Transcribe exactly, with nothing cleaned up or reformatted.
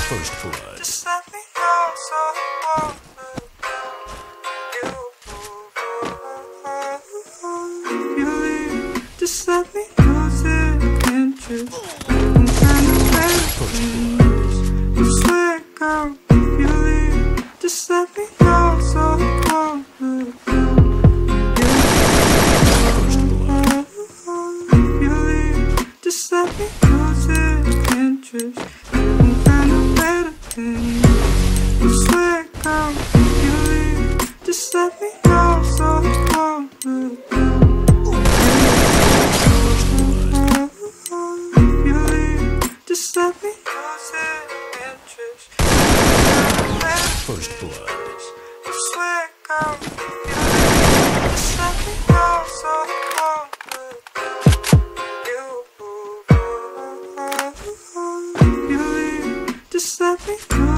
First blood. Just let me know so I won't you. You leave. Just let me lose the interest. I'm kind of ready. You swear, girl, if you leave. Just let me know so I won't you. You leave. Just let me lose the interest. I'm kind of ready. You swear, girl, if you leave. Just let me know so I won't you. You leave. Just let me lose the interest. First blood. You swear, girl, if you leave. Just let me know so I won't you. You leave. Just let me know.